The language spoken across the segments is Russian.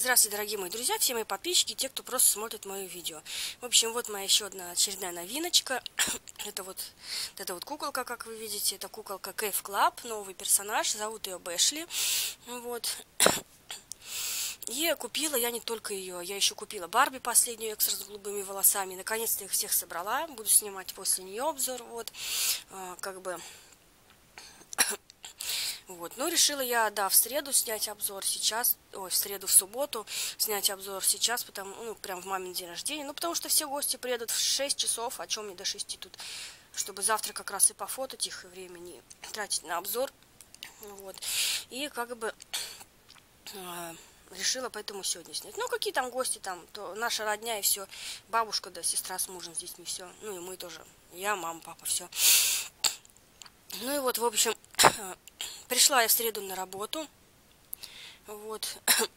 Здравствуйте, дорогие мои друзья, все мои подписчики, те, кто просто смотрит мое видео. В общем, вот моя еще одна очередная новиночка. Это вот куколка, как вы видите. Это куколка Cave Club, новый персонаж. Зовут ее Бэшли. Вот. И купила я не только ее, я еще купила Барби, последнюю экстра с голубыми волосами. Наконец-то их всех собрала. Буду снимать после нее обзор. Вот. Как бы... Вот, ну решила я, да, в среду снять обзор сейчас, ой, в среду, в субботу снять обзор сейчас, потому, ну, прям в мамин день рождения, ну, потому что все гости приедут в 6 часов, о чем мне до 6 тут, чтобы завтра как раз и пофотать их, и времени тратить на обзор, вот, и как бы решила поэтому сегодня снять. Ну, какие там гости там, то наша родня и все, бабушка, да, сестра с мужем, с детьми, все, ну, и мы тоже, я, мама, папа, все. Ну, и вот, в общем... Пришла я в среду на работу, вот,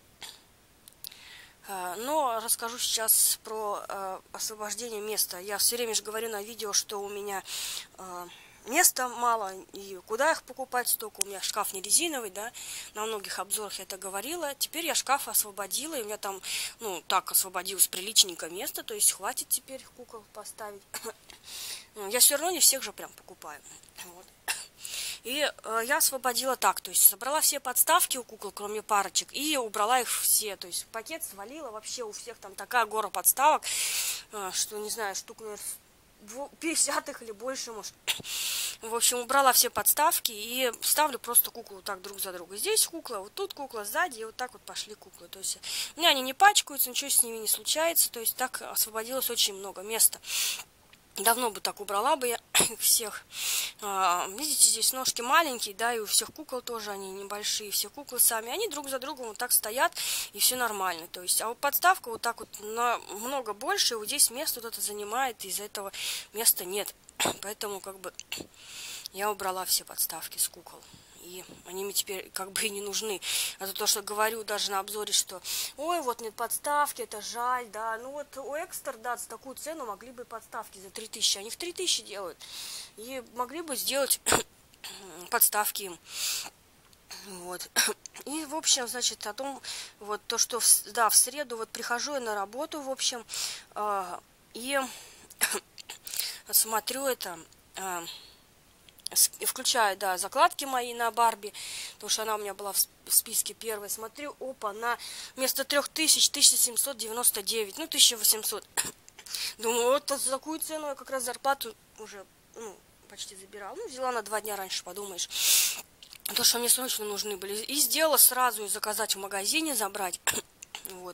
но расскажу сейчас про освобождение места. Я все время же говорю на видео, что у меня места мало, и куда их покупать столько, у меня шкаф не резиновый, да, на многих обзорах я это говорила. Теперь я шкаф освободила, и у меня там, ну, так освободилось приличненько место, то есть хватит теперь кукол поставить. Я все равно не всех же прям покупаю, вот. И я освободила так, то есть собрала все подставки у кукол, кроме парочек, и убрала их все. То есть пакет свалила, вообще у всех там такая гора подставок, что, не знаю, штук, наверное, 50 или больше, может. В общем, убрала все подставки и ставлю просто куклу так друг за другом. Здесь кукла, вот тут кукла, сзади, и вот так вот пошли куклы. То есть у меня они не пачкаются, ничего с ними не случается, то есть так освободилось очень много места. Давно бы так убрала бы я их всех. Видите, здесь ножки маленькие, да, и у всех кукол тоже они небольшие, все куклы сами. Они друг за другом вот так стоят, и все нормально. То есть, а вот подставка вот так вот намного больше, и вот здесь место вот это занимает, и из-за этого места нет. Поэтому как бы я убрала все подставки с кукол. И они мне теперь как бы и не нужны. А то, что говорю даже на обзоре, что ой, вот нет подставки, это жаль, да. Ну вот у Экстер, да, за такую цену могли бы подставки за 3000. Они в 3000 делают. И могли бы сделать подставки им. Вот. И, в общем, значит, о том, вот то, что, да, в среду вот прихожу я на работу, в общем, и смотрю это... Включаю, да, закладки мои на Барби, потому что она у меня была в списке первой. Смотрю, опа, на вместо 3000 1799, ну 1800. Думаю, вот за такую цену я как раз зарплату уже, ну, почти забирала. Ну, взяла на 2 дня раньше, подумаешь. То, что мне срочно нужны были. И сделала сразу и заказать в магазине, забрать. Вот.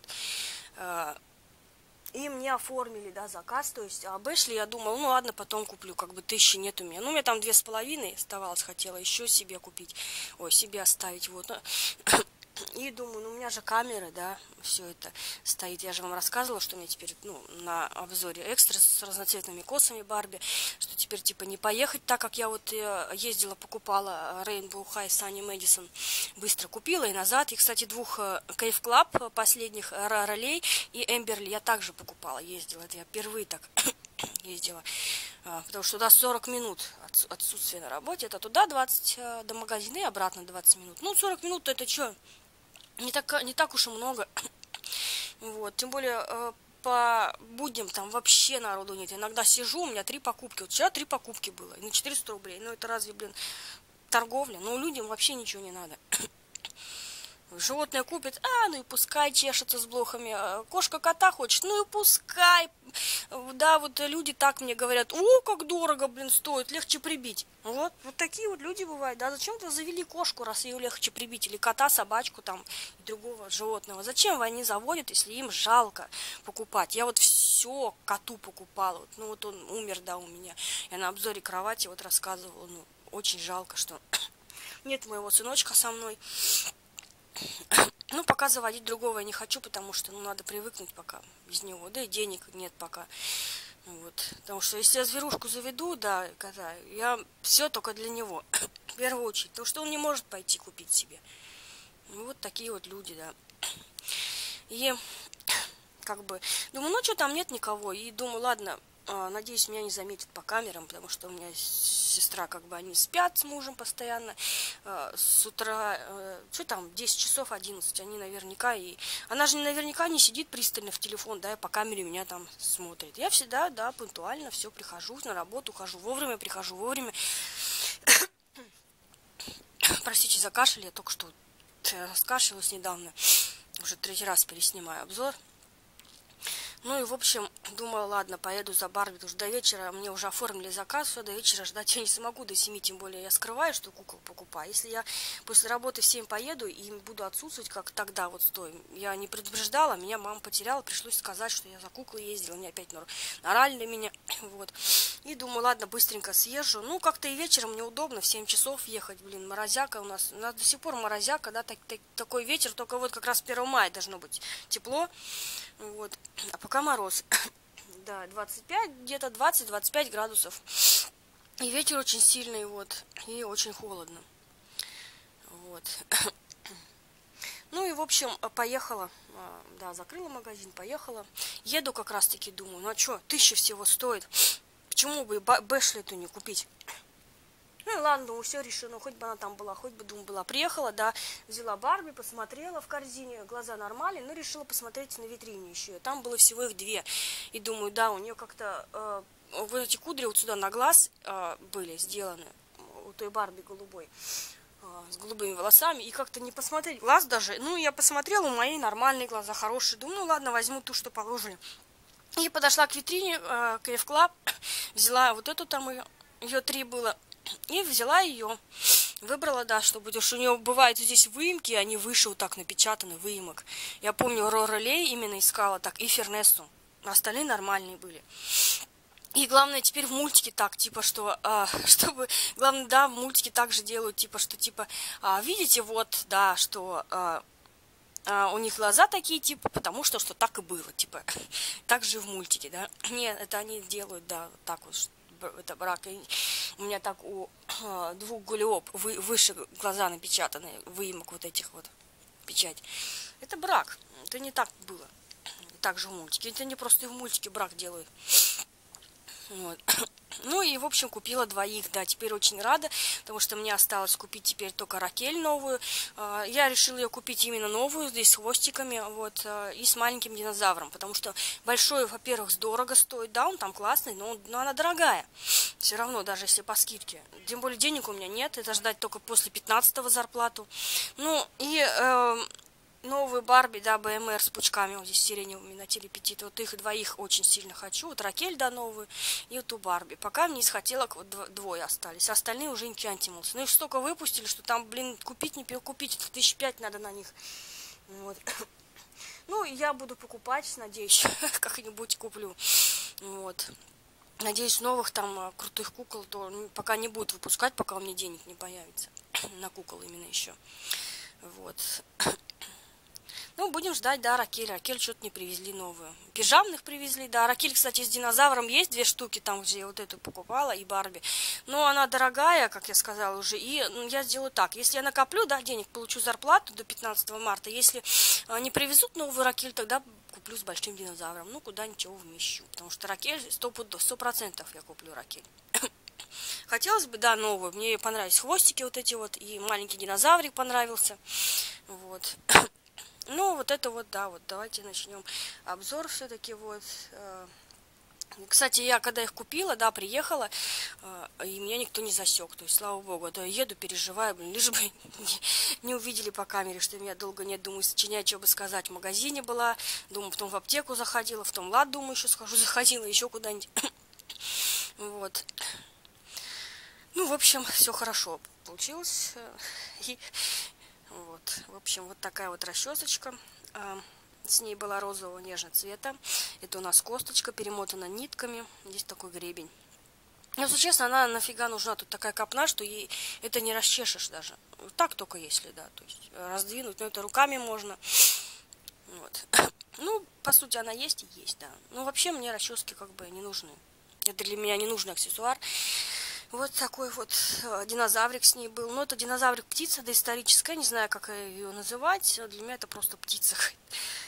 И мне оформили, да, заказ, то есть, а Бэшли я думала, ну ладно, потом куплю, как бы 1000 нет у меня. Ну, у меня там 2500 оставалось, хотела еще себе купить, ой, себе оставить, вот. И думаю, ну у меня же камеры, да, все это стоит. Я же вам рассказывала, что у меня теперь, ну, на обзоре экстра с разноцветными косами Барби, что теперь, типа, не поехать, так как я вот ездила, покупала Rainbow High Sunny Madison, быстро купила и назад. И, кстати, двух Cave Club последних ролей и Эмберли я также покупала, ездила. Это я впервые так ездила, потому что туда 40 минут отсутствия на работе, это туда 20 до магазина и обратно 20 минут. Ну, 40 минут это что? Не так уж и много. Вот, тем более по будням там вообще народу нет. Иногда сижу, у меня 3 покупки. Вот вчера 3 покупки было, на 400 рублей. Ну, это разве, блин, торговля? Ну, людям вообще ничего не надо. Животное купит, ну и пускай чешется с блохами. Кошка кота хочет, ну и пускай. Да, вот люди так мне говорят, о, как дорого, блин, стоит, легче прибить. Вот такие вот люди бывают, да, зачем-то завели кошку, раз ее легче прибить, или кота, собачку там, и другого животного. Зачем они заводят, если им жалко покупать? Я вот все коту покупала, вот, ну вот он умер, да, у меня. Я на обзоре кровати вот рассказывала, ну, очень жалко, что нет моего сыночка со мной. Ну, пока заводить другого я не хочу, потому что, ну, надо привыкнуть пока без него. Да и денег нет пока. Вот. Потому что если я зверушку заведу, да, кота, я все только для него. В первую очередь. Потому что он не может пойти купить себе. Ну, вот такие вот люди, да. И как бы, думаю, ну, что там нет никого. И думаю, ладно, надеюсь, меня не заметят по камерам, потому что у меня сестра, как бы, они спят с мужем постоянно. С утра, что там, 10 часов, 11, они наверняка, и она же наверняка не сидит пристально в телефон, да, и по камере меня там смотрит. Я всегда, да, пунктуально все прихожу на работу, хожу вовремя, прихожу вовремя. Простите за кашель, я только что раскашлялась недавно. Уже 3-й раз переснимаю обзор. Ну и, в общем, думала, ладно, поеду за Барби, потому что до вечера мне уже оформили заказ, все, до вечера ждать я не смогу, до 7, тем более я скрываю, что кукол покупаю. Если я после работы в 7 поеду и буду отсутствовать, как тогда вот стоим, я не предупреждала, меня мама потеряла, пришлось сказать, что я за куклой ездила, они опять орали на меня, вот. И думаю, ладно, быстренько съезжу. Ну, как-то и вечером мне удобно, в 7 часов ехать, блин, морозяка у нас до сих пор морозяка, да, такой ветер, только вот как раз 1 мая должно быть тепло, вот, а пока мороз, да, 25, где-то 20-25 градусов, и ветер очень сильный, вот, и очень холодно, вот. Ну и, в общем, поехала, да, закрыла магазин, поехала, еду как раз-таки, думаю, ну а что, 1000 всего стоит, почему бы Бэшли эту не купить? Ну и ладно, думаю, все решено, хоть бы она там была, хоть бы, думаю, была. Приехала, да, взяла Барби, посмотрела в корзине, глаза нормальные, но решила посмотреть на витрине еще. Там было всего их 2. И думаю, да, у нее как-то вот эти кудри вот сюда на глаз были сделаны, у той Барби голубой, с голубыми волосами. И как-то не посмотреть глаз даже. Ну, я посмотрела, у моей нормальные глаза, хорошие. Думаю, ну ладно, возьму ту, что положили. И подошла к витрине, KF Club, взяла вот эту там, ее 3 было. И взяла ее, выбрала, да, чтобы, потому что у нее бывают здесь выемки, они выше вот так напечатаны, выемок. Я помню, Рорелей именно искала так, и Фернесту, остальные нормальные были. И главное, теперь в мультике так, типа, что, чтобы, главное, да, в мультике также делают, типа, что, типа, видите, вот, да, что у них глаза такие, типа, потому что так и было, типа, так же в мультике, да. Нет, это они делают, да, вот так вот, это брак. И у меня так у 2 гулиоп выше глаза напечатаны, выемок вот этих вот, печать. Это брак. Это не так было. Так же в мультике. Это не просто и в мультике брак делают. Вот. Ну и, в общем, купила 2, да, теперь очень рада, потому что мне осталось купить теперь только Ракель новую. Я решила ее купить именно новую, здесь с хвостиками, вот, и с маленьким динозавром, потому что большой, во-первых, дорого стоит, да, он там классный, но она дорогая, все равно, даже если по скидке. Тем более денег у меня нет, это ждать только после 15-го зарплату. Ну, и новую Барби, да, БМР с пучками, вот здесь сиреневыми на телепетит. Вот их 2 очень сильно хочу. Вот Ракель, да, новую, и вот ту Барби. Пока мне захотела, вот 2 остались. Остальные уже Enchantimals. Ну их столько выпустили, что там, блин, купить, не перекупить. 1005 надо на них. Вот. Ну, я буду покупать, надеюсь, как-нибудь куплю. Вот. Надеюсь, новых там крутых кукол то пока не будут выпускать, пока у меня денег не появится. На кукол именно еще. Вот. Ну, будем ждать, да, Ракель. Ракель что-то не привезли новую. Пижамных привезли, да. Ракель, кстати, с динозавром есть 2 штуки, там, где я вот эту покупала, и Барби. Но она дорогая, как я сказала уже. И я сделаю так. Если я накоплю, да, денег, получу зарплату до 15 марта. Если не привезут новую Ракель, тогда куплю с большим динозавром. Ну, куда-нибудь его вмещу. Потому что Ракель 100% я куплю Ракель. Хотелось бы, да, новую. Мне понравились хвостики вот эти вот. И маленький динозаврик понравился. Вот. Ну, вот это вот, да, вот давайте начнем обзор все-таки, вот. Кстати, я когда их купила, да, приехала, и меня никто не засек, то есть, слава богу, да, еду, переживаю, блин, лишь бы не увидели по камере, что меня долго нет, думаю, сочинять, что бы сказать, в магазине была, думаю, потом в аптеку заходила, в том лад, думаю, еще схожу, заходила, еще куда-нибудь, вот. Ну, в общем, все хорошо получилось, и... Вот, в общем, вот такая вот расчесочка. С ней была розового нежного цвета. Это у нас косточка, перемотана нитками. Здесь такой гребень. Если честно, она нафига нужна? Тут такая копна, что ей это не расчешешь даже. Так только если, да. То есть раздвинуть, но это руками можно. Вот. Ну, по сути, она есть и есть, да. Ну, вообще мне расчески как бы не нужны. Это для меня не нужный аксессуар. Вот такой вот динозаврик с ней был. Ну, это динозаврик-птица доисторическая. Не знаю, как ее называть. Для меня это просто птица. Вот.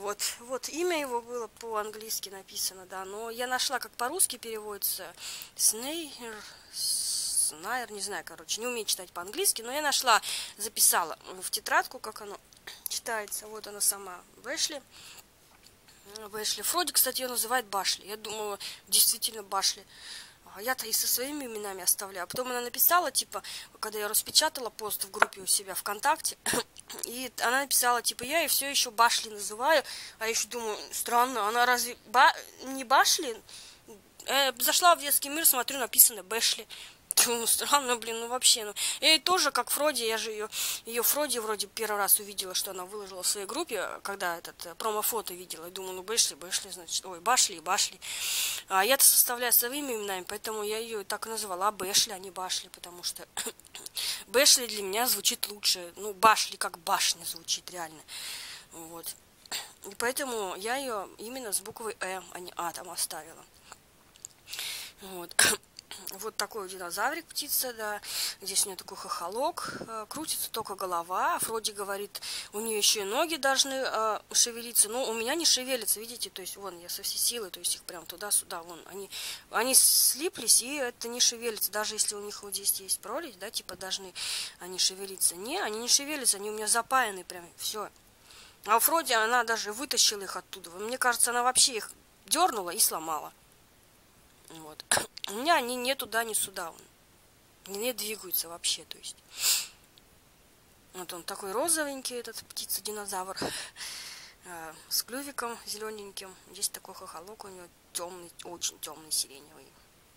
вот имя его было по-английски написано, да, но я нашла, как по-русски переводится, Снейр, не знаю, короче, не умею читать по-английски, но я нашла, записала в тетрадку, как оно читается, вот она сама, Бэшли. Фроди, кстати, ее называет Башли, я думала, действительно Башли. Я-то и со своими именами оставляю. А потом она написала, типа, когда я распечатала пост в группе у себя ВКонтакте, и она написала, типа, я и все еще Башли называю. А я еще думаю, странно, она разве не Башли? Зашла в детский мир, смотрю, написано Бэшли. Ну, странно, блин, ну вообще. Ну. И тоже, как Фроди, я же ее Фроди вроде первый раз увидела, что она выложила в своей группе, когда этот промо-фото видела. И думаю, ну Бэшли, значит, ой, Башли. А я-то составляю своими именами, поэтому я ее так и назвала Бэшли, а не Башли, потому что Бэшли для меня звучит лучше. Ну, Башли как башня звучит реально. Вот. И поэтому я ее именно с буквой а не А там оставила. Вот. Вот такой вот динозаврик, птица, да. Здесь у нее такой хохолок. Крутится только голова. Фроди говорит, у нее еще и ноги должны шевелиться. Но у меня не шевелится, видите? То есть, вон, я со всей силы, то есть их прям туда-сюда, вон. Они слиплись, и это не шевелится. Даже если у них вот здесь есть пролить, да, типа должны они шевелиться. Не, они не шевелятся, они у меня запаяны прям, все. А у Фроди она даже вытащила их оттуда. Мне кажется, она вообще их дернула и сломала. Вот. У меня они ни туда, ни сюда. Не двигаются вообще, то есть. Вот он такой розовенький, этот птица-динозавр. С клювиком зелененьким. Здесь такой хохолок у него темный, очень темный, сиреневый.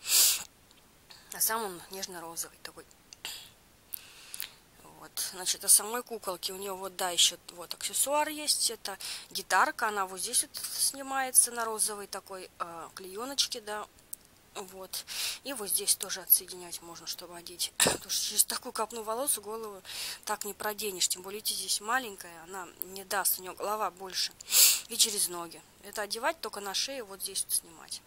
А сам он нежно-розовый такой. Вот, значит, о самой куколке у нее вот, да, еще вот аксессуар есть. Это гитарка, она вот здесь вот снимается на розовой такой клееночке, да. Вот. И вот здесь тоже отсоединять можно, чтобы одеть. Потому что через такую копну волос голову так не проденешь. Тем более здесь маленькая, она не даст, у нее голова больше. И через ноги. Это одевать только на шею, вот здесь вот снимать.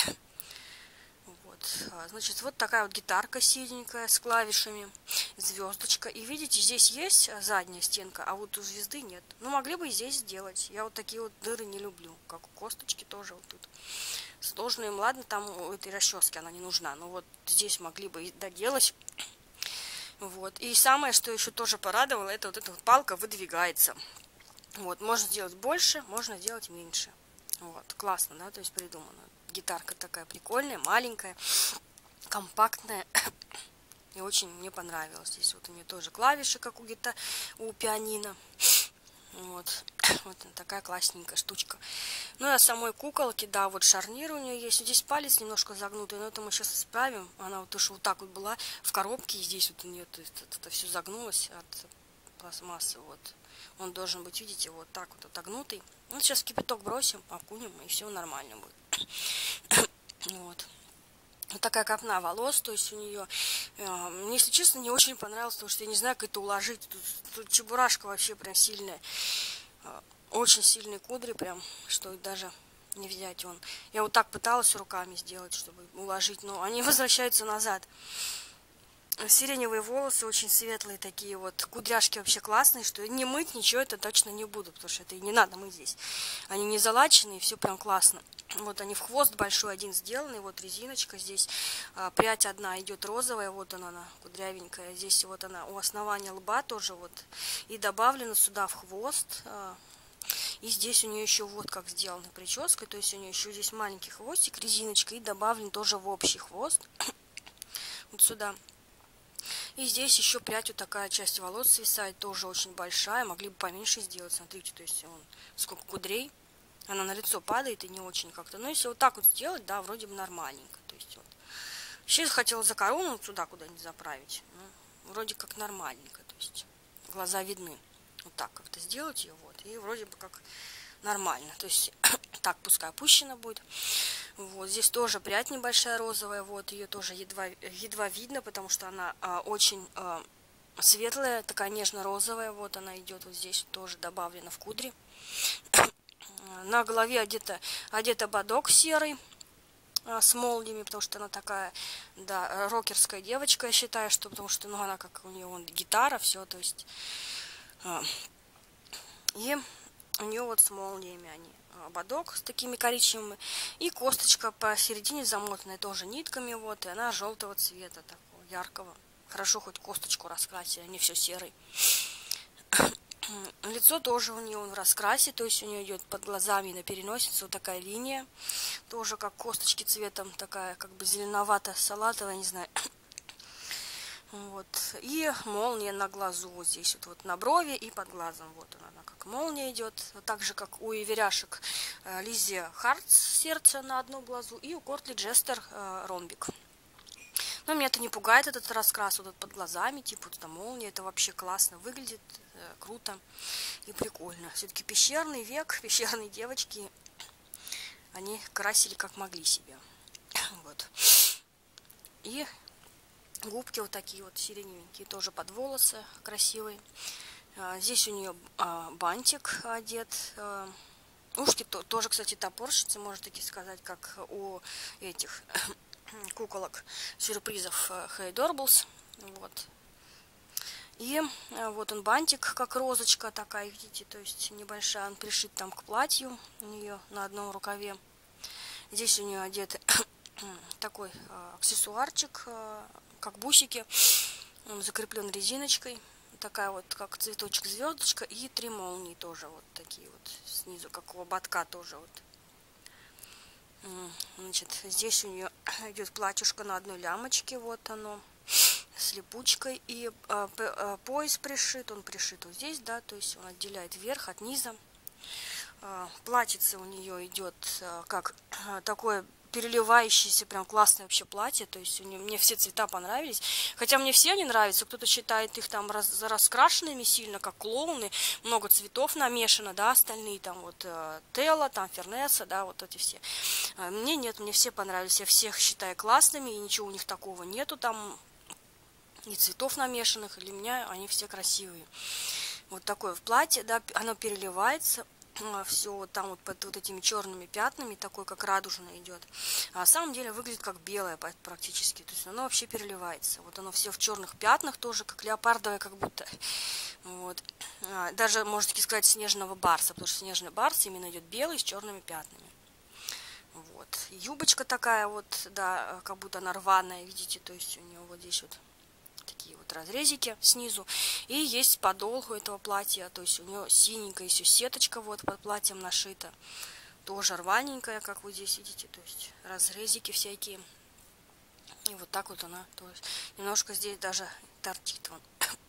Вот. Значит, вот такая вот гитарка синенькая с клавишами. Звездочка. И видите, здесь есть задняя стенка, а вот у звезды нет. Ну, могли бы и здесь сделать. Я вот такие вот дыры не люблю. Как у косточки тоже вот тут. Сложно им, ладно, там у этой расчески она не нужна. Но вот здесь могли бы и доделать. Вот. И самое, что еще тоже порадовало, это вот эта вот палка выдвигается. Вот. Можно сделать больше, можно сделать меньше. Вот. Классно, да, то есть придумано. Гитарка такая прикольная, маленькая, компактная. И очень мне понравилось. Здесь вот у нее тоже клавиши, как у пианино. Вот такая классненькая штучка. Ну и о самой куколке, да, вот шарнир у нее есть. Здесь палец немножко загнутый, но это мы сейчас исправим. Она вот уж вот так вот была в коробке, и здесь вот у нее это все загнулось от пластмассы. Вот. Он должен быть, видите, вот так вот отогнутый. Ну, сейчас в кипяток бросим, окунем, и все нормально будет. Вот. Вот такая копна волос, то есть у нее, мне, если честно, не очень понравилось, потому что я не знаю, как это уложить. Тут чебурашка вообще прям сильная. Очень сильные кудри прям, что даже не взять он. Я вот так пыталась руками сделать, чтобы уложить, но они возвращаются назад. Сиреневые волосы, очень светлые такие вот. Кудряшки вообще классные, что не мыть ничего это точно не буду, потому что это и не надо мыть здесь. Они не залаченные, все прям классно. Вот они в хвост большой один сделаны, вот резиночка здесь. Прядь одна идет розовая, вот она кудрявенькая. Здесь вот она у основания лба тоже вот. И добавлена сюда в хвост. И здесь у нее еще вот как сделана прическа, то есть у нее еще здесь маленький хвостик, резиночка, и добавлен тоже в общий хвост. Вот сюда. И здесь еще прядь, вот такая часть волос свисает, тоже очень большая. Могли бы поменьше сделать, смотрите, то есть он сколько кудрей. Она на лицо падает и не очень как-то. Но если вот так вот сделать, да, вроде бы нормальненько. То есть вот. Вообще хотела за корону сюда куда-нибудь заправить. Ну, вроде как нормальненько. То есть глаза видны. Вот так как-то сделать ее, вот. И вроде бы как нормально. То есть так пускай опущена будет. Вот здесь тоже прядь небольшая розовая. Вот ее тоже едва видно, потому что она очень светлая, такая нежно-розовая. Вот она идет вот здесь тоже добавлена в кудри. На голове одета бодок серый с молниями, потому что она такая, да, рокерская девочка, я считаю, что потому что, ну, она как у нее вон гитара, все, то есть. И У нее вот с молниями они. Ободок с такими коричневыми. И косточка посередине замотанная тоже нитками. Вот, и она желтого цвета, такого яркого. Хорошо хоть косточку раскрасили, а не все серый. Лицо тоже у нее в раскрасе, то есть у нее идет под глазами на переносице вот такая линия. Тоже как косточки цветом, такая как бы зеленовато-салатовая, не знаю. Вот. И молния на глазу вот здесь, вот на брови и под глазом. Вот она как молния идет. Вот так же, как у Иверяшек Лиззи Хартс сердце на одном глазу и у Кортли Джестер ромбик. Но меня это не пугает, этот раскрас вот под глазами, типа вот эта молния. Это вообще классно выглядит, круто и прикольно. Все-таки пещерный век, пещерные девочки, они красили как могли себе. Вот. И губки вот такие вот сиреневенькие, тоже под волосы красивые. Здесь у нее бантик одет. Ушки тоже, кстати, топорщицы, можно таки сказать, как у этих куколок сюрпризов Хейдорблс. Вот. И вот он бантик, как розочка такая, видите, то есть небольшая, он пришит там к платью у нее на одном рукаве. Здесь у нее одет такой аксессуарчик, как бусики, он закреплен резиночкой, такая вот как цветочек звездочка, и 3 молнии тоже вот такие вот снизу, как у ободка тоже вот. Значит, здесь у нее идет платьюшко на одной лямочке, вот оно, с липучкой, и пояс пришит, он пришит вот здесь, да, то есть он отделяет верх от низа. Платьице у нее идет как такое переливающееся, прям классное вообще платье, то есть мне все цвета понравились, хотя мне все они нравятся, кто-то считает их там раскрашенными сильно, как клоуны, много цветов намешано, да, остальные там вот Телла, там Фернесса, да, вот эти все. Мне нет, мне все понравились, я всех считаю классными, и ничего у них такого нету там, ни цветов намешанных, для меня они все красивые. Вот такое в платье, да, оно переливается, все вот там вот под вот этими черными пятнами, такой как радужно идет. А на самом деле выглядит как белое практически, то есть оно вообще переливается. Вот оно все в черных пятнах, тоже как леопардовое, как будто. Вот. Даже, можно таки сказать, снежного барса, потому что снежный барс именно идет белый с черными пятнами. Вот. Юбочка такая вот, да, как будто она рваная, видите, то есть у нее вот здесь вот такие вот разрезики снизу. И есть подол у этого платья, то есть у нее синенькая еще сеточка вот под платьем нашита. Тоже рваненькая, как вы здесь видите, то есть разрезики всякие. И вот так вот она, то есть немножко здесь даже торчит вон.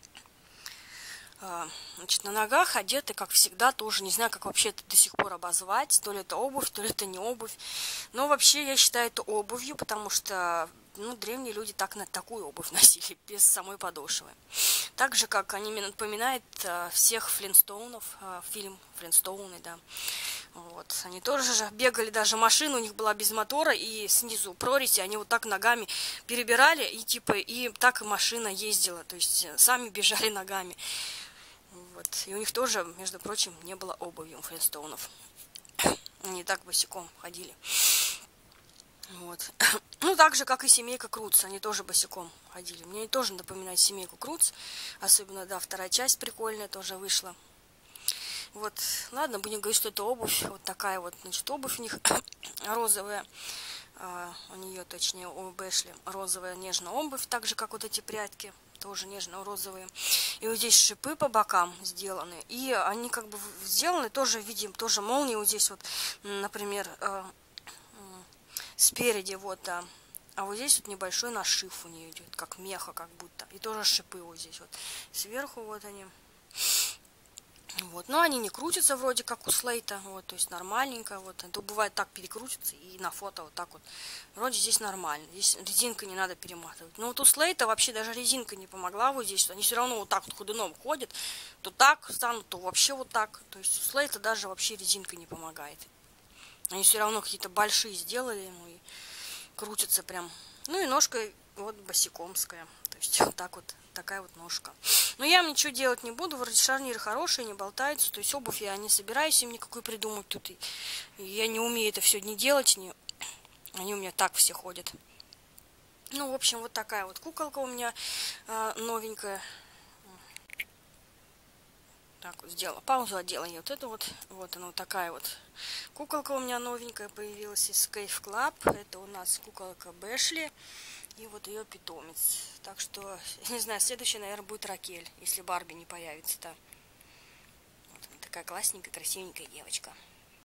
Значит, на ногах одеты, как всегда, тоже не знаю, как вообще это до сих пор обозвать, то ли это обувь, то ли это не обувь. Но вообще я считаю это обувью, потому что древние люди такую обувь носили, без самой подошвы. Так же, как они мне напоминают всех Флинстоунов, фильм Флинстоуны, да. Вот. Они тоже же бегали, даже машина у них была без мотора, и снизу прорези, они вот так ногами перебирали, и типа, и так и машина ездила, то есть сами бежали ногами. Вот. И у них тоже, между прочим, не было обуви у Флинстоунов. Они так босиком ходили. Вот. Ну, так же, как и семейка Крудс, они тоже босиком ходили. Мне тоже напоминает семейку Крудс, особенно, да, 2-я часть прикольная тоже вышла. Вот, ладно, будем говорить, что это обувь, вот такая вот, значит, обувь у них розовая, у нее, точнее, у Бэшли розовая нежная обувь, так же, как вот эти прядки, тоже нежно-розовые. И вот здесь шипы по бокам сделаны, и они как бы сделаны тоже, видим, тоже молнии вот здесь вот, например, спереди вот, а вот здесь вот небольшой нашив у нее идет, как меха как будто, и тоже шипы вот здесь вот, сверху вот они. Вот, но они не крутятся вроде как у Слейта, вот, то есть нормальненько, вот, то бывает так перекрутится и на фото вот так вот, вроде здесь нормально, здесь резинкой не надо перематывать, но вот у Слейта вообще даже резинка не помогла вот здесь, они все равно вот так вот ходуном ходят, то так станут, то вообще вот так, то есть у Слейта даже вообще резинка не помогает, они все равно какие-то большие сделали, ну и крутятся прям, ну и ножка вот босикомская, то есть вот так вот, такая вот ножка. Но я им ничего делать не буду, вроде шарниры хорошие, не болтаются, то есть обувь я не собираюсь им никакой придумать тут, и я не умею это все не делать, они у меня так все ходят. Ну, в общем, вот такая вот куколка у меня новенькая. Так вот сделала паузу, одела ее. Вот это вот она вот такая вот куколка у меня новенькая появилась из Cave Club. Это у нас куколка Бэшли и вот ее питомец. Так что, не знаю, следующая, наверное, будет Ракель, если Барби не появится-то. Вот она такая классненькая, красивенькая девочка.